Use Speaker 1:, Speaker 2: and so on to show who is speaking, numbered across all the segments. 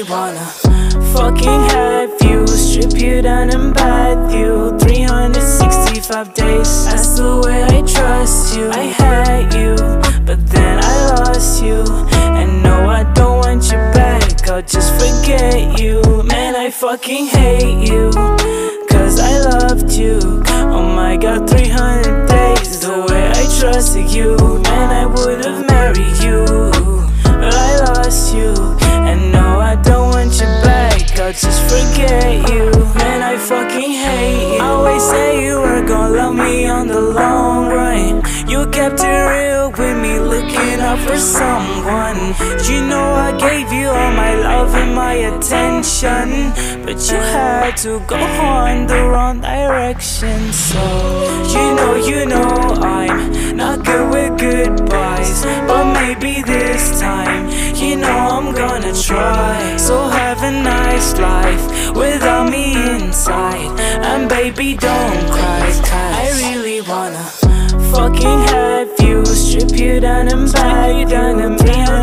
Speaker 1: really wanna fucking have you, strip you down and bath you 365 days. That's the way I trust you. I had you, but then I lost you. And no, I don't want you back, I'll just forget you. Man, I fucking hate you, cause I loved you. Oh my god, 300 days, the way I trusted you. Man, I would've married you, but I lost you. And no, I don't want you back, I'll just forget you. Man, I fucking hate you. I always say you were gonna love me on the long run. You kept it real with me, looking out for someone. You know I gave you all my love and my attention, but you had to go on the wrong direction. So you know I'm not good with goodbyes, but maybe this time, you know I'm gonna try. So have a nice life without me inside, and baby don't cry. I really wanna fucking have you, strip you down and bath you down in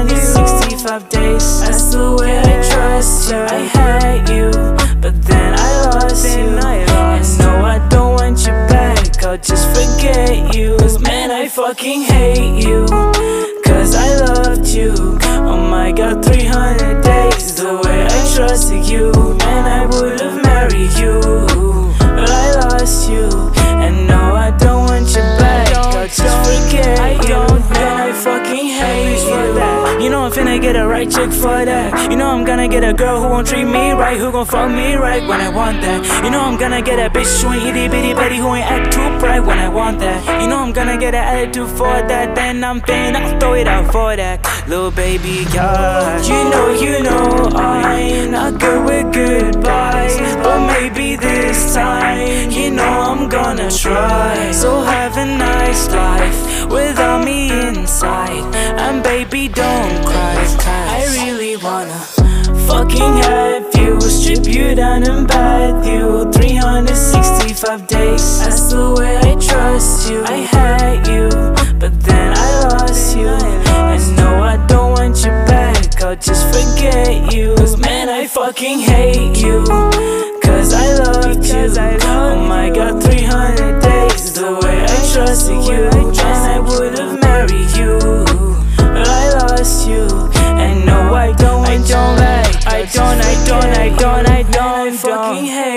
Speaker 1: 365 days. That's the way I trust you. I had you, but then I lost you. And no, I don't want you back, I'll just forget you. Man, I fucking hate you, cause I loved you. Oh my god, 300 days, the way I trusted you. Man, I would've married you, but I lost you. And no, I don't want you back, I'll just forget you. Man, I fucking hate you. You know I'm finna get a right chick for that. You know I'm gonna get a girl who won't treat me right, who gon' fuck me right when I want that. You know I'm gonna get a bitch who ain't itty bitty bitty, who ain't act too bright when I want that. You know I'm gonna get an attitude for that, then I'm thinking I'll throw it out for that. Little baby girl, you know I'm not good with goodbyes, but maybe this time, you know I'm gonna try. So have a nice life without me inside, and baby don't cry. I really wanna fucking have you, strip you down and bath you 365 days. That's the way I trust you. I had you, but then I lost you. And no, I don't want you back, I'll just forget you. Man, I fucking hate you, cause I loved you. Oh my god, 300 days, the way I trusted you. And I would've married you, but I lost you. And no, I don't want you back, I don't fucking hate you.